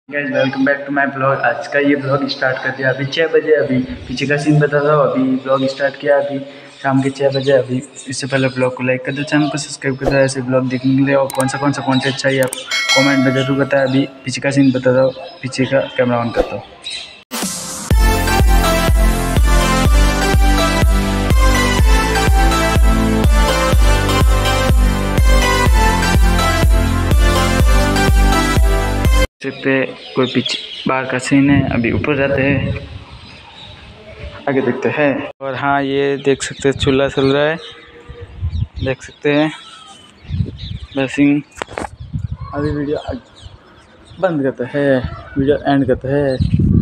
Guys welcome back to my blog. आज का ये ब्लॉग स्टार्ट कर दिया अभी 6 बजे। अभी पीछे का सीन बता दो। अभी ब्लॉग स्टार्ट किया अभी शाम के 6 बजे। अभी इससे पहले ब्लॉग को लाइक कर दो, चैनल को सब्सक्राइब कर दो ऐसे ब्लॉग देखने के लिए। और कौन सा कंटेंट चाहिए आप कमेंट में जरूर बताएं। अभी पीछे का सीन बता दो, पीछे का कैमरा ऑन कर दो। सकते कोई पीछे बाहर का सीन है। अभी ऊपर जाते हैं, आगे देखते हैं। और हाँ, ये देख सकते हैं चूल्हा चल रहा है, देख सकते हैं ड्रेसिंग। अभी वीडियो बंद करते हैं, वीडियो एंड करते हैं।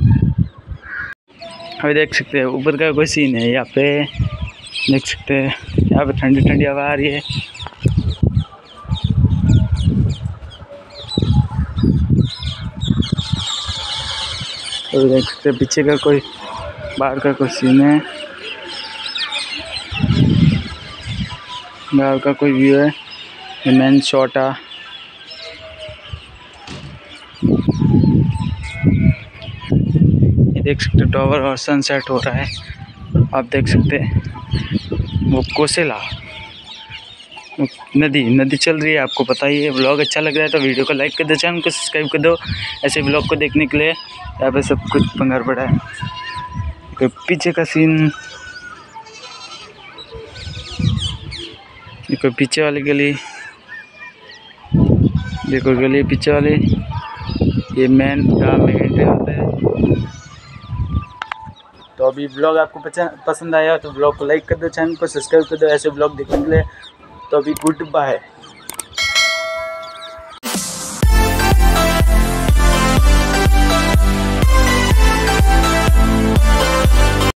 अभी देख सकते हैं ऊपर का कोई सीन है। यहाँ पे देख सकते हैं, यहाँ पे ठंडी ठंडी हवा आ रही है। तो देख सकते हैं पीछे का कोई बाहर का कोई सीन है, बाहर का कोई व्यू है। ये मेन शॉट है। ये देख सकते टावर और सनसेट हो रहा है। आप देख सकते हैं वो कोसेला नदी चल रही है। आपको पता ही है। व्लॉग अच्छा लग रहा है तो वीडियो को लाइक कर दो, चैनल को सब्सक्राइब कर दो ऐसे व्लॉग को देखने के लिए। यहाँ पे सब कुछ पंगार पड़ा है। तो पीछे का सीन, देखो पीछे वाली गली, देखो गली पीछे वाली। ये मेन गाँव में एंट्री होता है। तो अभी ब्लॉग आपको पसंद आया तो ब्लॉग को लाइक कर दो, चैनल को सब्सक्राइब कर दो ऐसे ब्लॉग देखने के लिए। तो अभी गुड बाय।